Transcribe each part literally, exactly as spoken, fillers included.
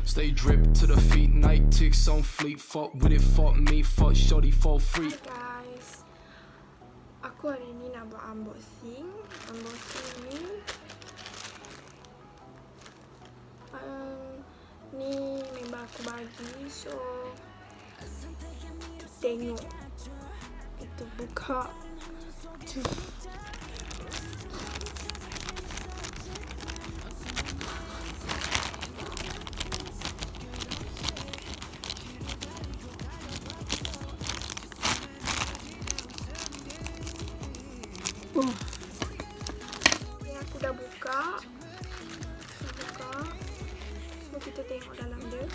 Stay drip to the feet, night ticks on fleet. Fuck with it, fuck me, fuck shoddy, fall free. Hi guys, aku hari ni nak buat unboxing. Unboxing ni um, ni member aku bagi, so tengok, kita buka. Uh. Ni aku dah buka. Buka. So kita tengok dalam dia.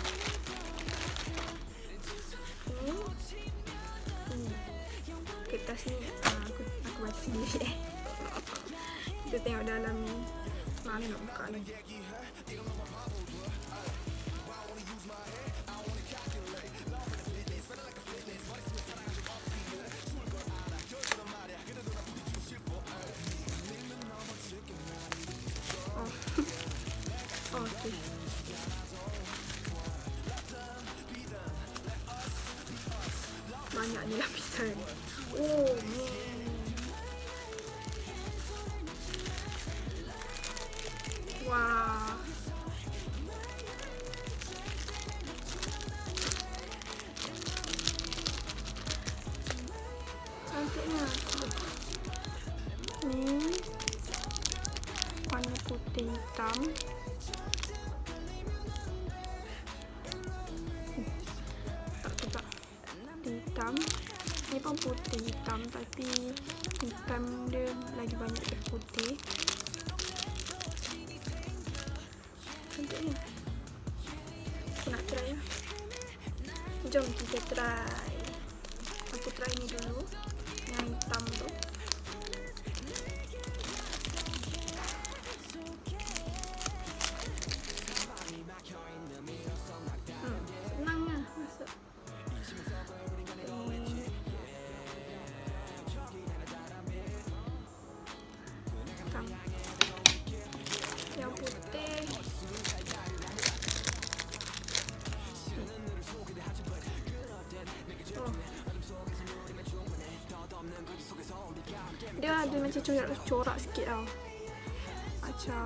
Ni. Ni. Kertas ni ah, aku aku baca sendiri eh. Kita tengok dalam ni. Mana nak buka ni. Okay. Banyak ni lapisan. Oh man. Wah. Cantiknya. Ni warna putih hitam. Hitam. Ni pun putih hitam, tapi hitam dia lagi banyak dari putih. Cantiknya. Aku nak try lah. Jom kita try. Aku try ni dulu. Yang hitam tu. Hmm, senang lah masuk. Yang putih. Oh. Dia ada macam corak-corak sikit tau. Macam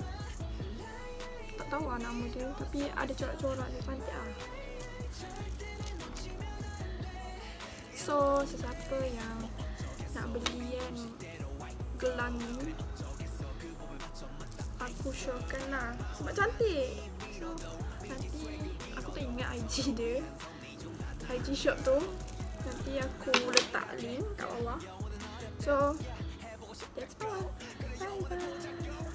tak tahu lah nama dia, tapi ada corak-corak dia, cantik lah. So, sesiapa yang nak beli kan gelang ni, aku showkan lah sebab cantik. So nanti aku tak ingat I G dia, I G shop tu. Nanti aku letak link kat bawah. So that's all. Bye bye.